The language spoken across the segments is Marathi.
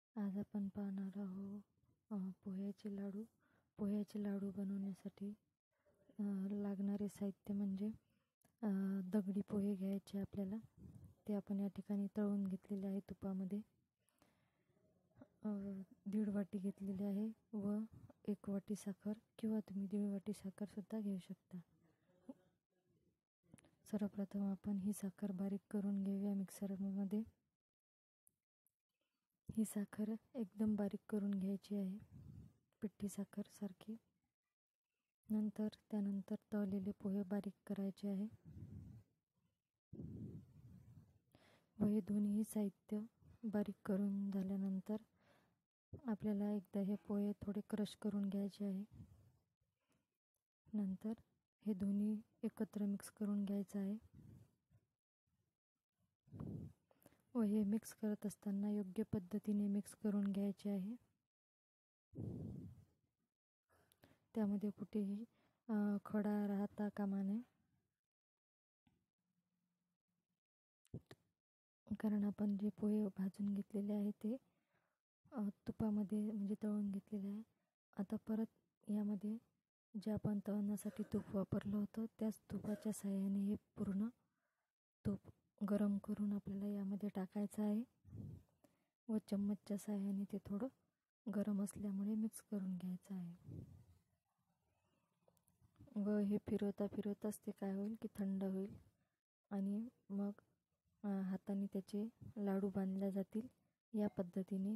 आज आपण पाहणार आहोत पोह्याचे लाडू. पोह्याचे लाडू बनवण्यासाठी लागणारे साहित्य म्हणजे दगडी पोहे घ्यायचे आपल्याला. ते आपण या ठिकाणी तळून घेतलेले आहे तुपामध्ये. 1.5 वाटी घेतलेली आहे व 1 वाटी साखर किंवा तुम्ही 1.5 वाटी साखरसुद्धा घेऊ शकता. सर्वप्रथम आपण ही साखर बारीक करून घेऊया मिक्सरमध्ये. ही साखर एकदम बारीक करून घ्यायची आहे, पिठी साखर सारखी. त्यानंतर तळलेले पोहे बारीक करायचे आहे व हे दोन्ही साहित्य बारीक करून झाल्यानंतर आपल्याला एकदा हे पोहे थोडे क्रश करून घ्यायचे आहे. नंतर हे दोन्ही एकत्र मिक्स करून घ्यायचं आहे व हे मिक्स करत असताना योग्य पद्धतीने मिक्स करून घ्यायचे आहे. त्यामध्ये कुठेही खडा राहता कामा नये, कारण आपण जे पोहे भाजून घेतलेले आहे ते तुपामध्ये म्हणजे तळून घेतलेले आहे. आता परत यामध्ये जे आपण तळण्यासाठी तूप वापरलं होतं त्याच तुपाच्या साहाय्याने हे पूर्ण तूप गरम करून आपल्याला यामध्ये टाकायचं आहे व चम्मचच्या साहाय्याने ते थोडं गरम असल्यामुळे मिक्स करून घ्यायचं आहे. व हे फिरवताच ते काय होईल की थंड होईल आणि मग हाताने त्याचे लाडू बांधले जातील. या पद्धतीने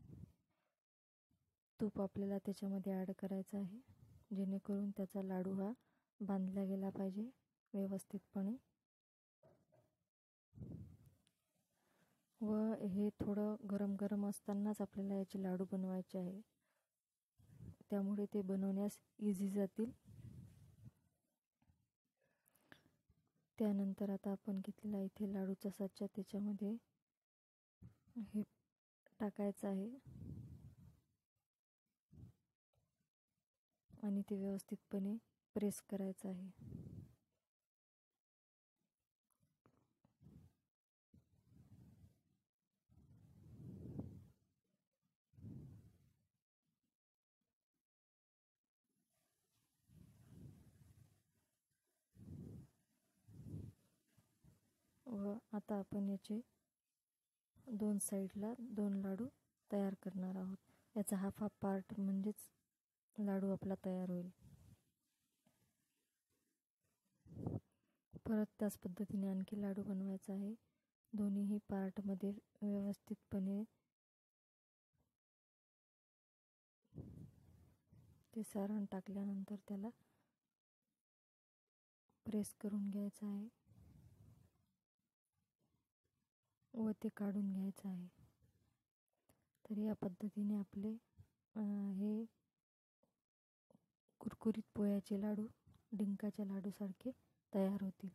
तूप आपल्याला त्याच्यामध्ये ॲड करायचं आहे, जेणेकरून त्याचा लाडू हा बांधला गेला पाहिजे व्यवस्थितपणे. व हे थोडं गरम असतानाच आपल्याला याचे लाडू बनवायचे आहे, त्यामुळे ते बनवण्यास इझी जातील. त्यानंतर आता आपण घेतलेला इथे लाडूचा साचा त्याच्यामध्ये हे टाकायचं आहे आणि ते व्यवस्थितपणे प्रेस करायचं आहे. व आता आपण याचे 2 साईडला 2 लाडू तयार करणार आहोत. याचा हाफ पार्ट म्हणजेच लाडू आपला तयार होईल. परत त्याच पद्धतीने आणखी लाडू बनवायचा आहे. दोन्हीही पार्टमध्ये व्यवस्थितपणे ते सारण टाकल्यानंतर त्याला प्रेस करून घ्यायचं आहे व ते काढून घ्यायचं आहे. तर या पद्धतीने आपले हे कुरकुरीत पोह्याचे लाडू डिंकाच्या लाडूसारखे तयार होतील.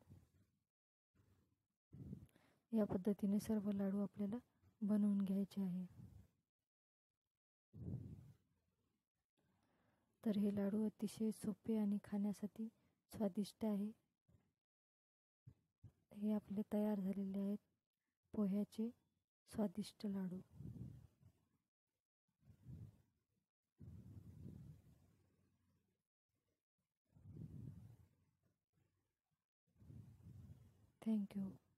या पद्धतीने सर्व लाडू आपल्याला बनवून घ्यायचे आहे. तर हे लाडू अतिशय सोपे आणि खाण्यासाठी स्वादिष्ट आहे. हे आपले तयार झालेले आहेत पोह्याचे स्वादिष्ट लाडू. थँक्यू.